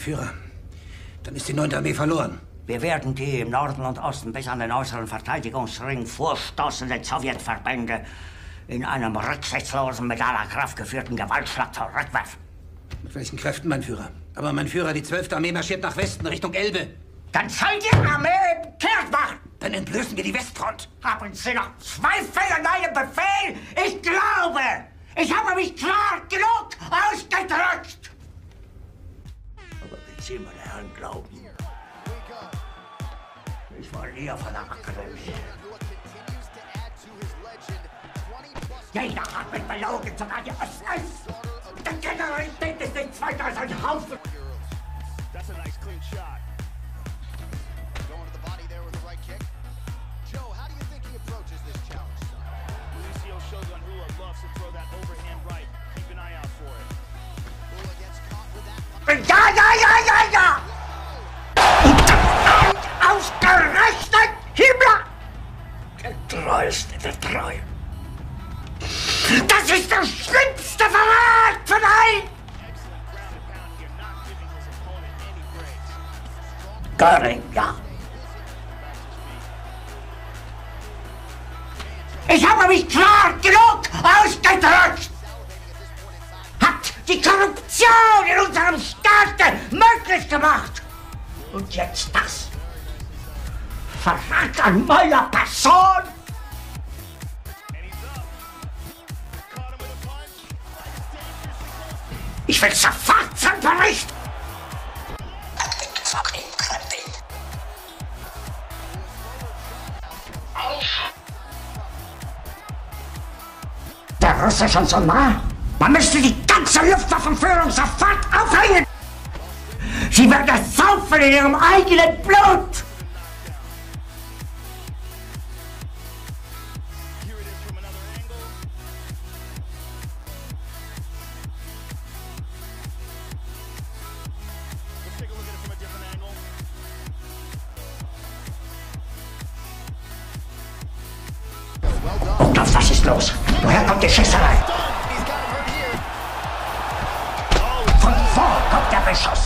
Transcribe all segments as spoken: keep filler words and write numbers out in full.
Führer, dann ist die neunte Armee verloren. Wir werden die im Norden und Osten bis an den äußeren Verteidigungsring vorstoßenden Sowjetverbände in einem rücksichtslosen, mit aller Kraft geführten Gewaltschlag zurückwerfen. Mit welchen Kräften, mein Führer? Aber mein Führer, die zwölfte Armee marschiert nach Westen, Richtung Elbe. Dann soll die Armee kehrt machen! Dann entblößen wir die Westfront. Haben Sie noch Zweifel an meinem Befehl? Ich glaube, ich habe mich klar genug ausgedrückt! Aber wenn Sie, meine Herren, glauben, ich war nie auf einer Akademie. Jeder hat mich belogen, sogar die Östers. Der Generalität ist nichts weiter als ein Haufen. That's a nice clean shot. Going to the body there with the right kick. Joe, how do you think he approaches this challenge? Mauricio Shogun Rua loves to throw that overhand right. Keep an eye out for it. Rua gets caught with that. Ja, ja, ja, ja, ja! Und dann ausgerechnet Himmler! Der treueste der Treuen. Das ist der schlimmste Verrat von allen! Göring, ja. Ich habe mich klar genug ausgedrückt! Hat die Korruption in unserem Staat möglich gemacht! Und jetzt das! Verrat an meiner Person! Ich will sofort zum Bericht! Der Russe schon so nah. Man müsste die ganze Luftwaffenführung sofort aufhängen! Sie werden es saufen in ihrem eigenen Blut! Und auf was ist los? Woher kommt die Schießerei? Von wo kommt der Beschuss?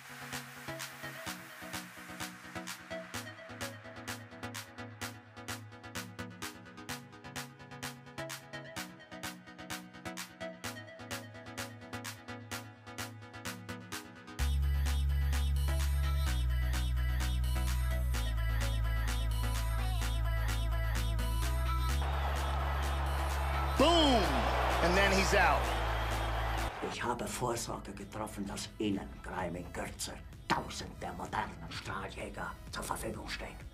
Boom! And then he's out. Ich habe Vorsorge getroffen, dass Ihnen, Greiming Kürzer, tausend der modernen Strahljäger zur Verfügung stehen.